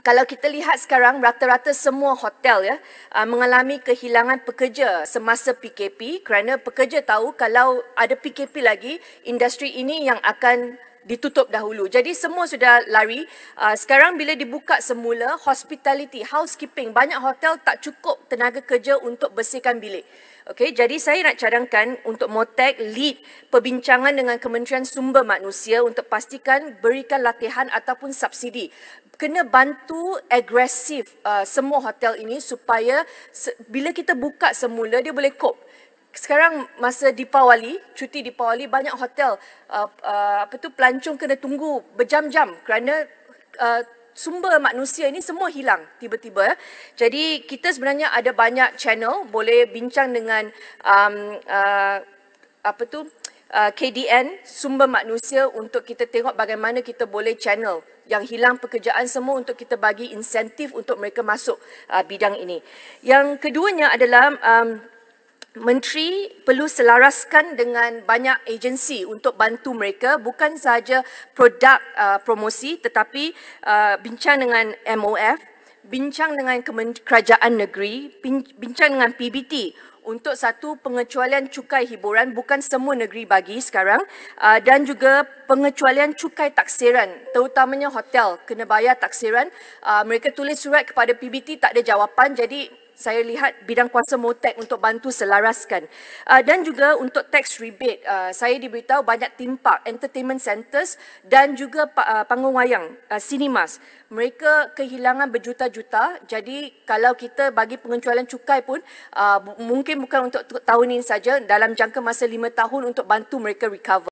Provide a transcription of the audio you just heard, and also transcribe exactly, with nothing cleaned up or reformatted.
kalau kita lihat sekarang, rata-rata semua hotel ya uh, mengalami kehilangan pekerja semasa P K P kerana pekerja tahu kalau ada P K P lagi, industri ini yang akan ditutup dahulu. Jadi semua sudah lari. Uh, sekarang bila dibuka semula, hospitality, housekeeping, banyak hotel tak cukup tenaga kerja untuk bersihkan bilik. Okey, jadi saya nak cadangkan untuk MOTAC lead perbincangan dengan Kementerian Sumber Manusia untuk pastikan berikan latihan ataupun subsidi. Kena bantu agresif uh, semua hotel ini supaya se- bila kita buka semula dia boleh cope. Sekarang masa Deepawali, cuti Deepawali, banyak hotel uh, uh, apa tu pelancong kena tunggu berjam-jam kerana uh, sumber manusia ini semua hilang tiba-tiba. Jadi kita sebenarnya ada banyak channel, boleh bincang dengan um, uh, apa tu uh, K D N Sumber Manusia untuk kita tengok bagaimana kita boleh channel yang hilang pekerjaan semua untuk kita bagi insentif untuk mereka masuk uh, bidang ini. Yang keduanya adalah um, Menteri perlu selaraskan dengan banyak agensi untuk bantu mereka, bukan sahaja produk uh, promosi tetapi uh, bincang dengan M O F, bincang dengan kerajaan negeri, bincang dengan P B T untuk satu pengecualian cukai hiburan, bukan semua negeri bagi sekarang, uh, dan juga pengecualian cukai taksiran, terutamanya hotel kena bayar taksiran. Uh, mereka tulis surat kepada P B T, tak ada jawapan, jadi saya lihat bidang kuasa MOTAC untuk bantu selaraskan. Uh, dan juga untuk tax rebate, uh, saya diberitahu banyak theme park, entertainment centres dan juga uh, panggung wayang, uh, cinemas. Mereka kehilangan berjuta-juta, jadi kalau kita bagi pengecualian cukai pun uh, mungkin bukan untuk tahun ini saja, dalam jangka masa lima tahun untuk bantu mereka recover.